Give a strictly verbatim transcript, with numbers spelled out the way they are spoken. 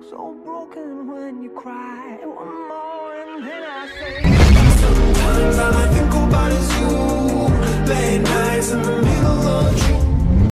so broken when you cry. One more and then I say, sometimes all I think about is you. Late nights in the middle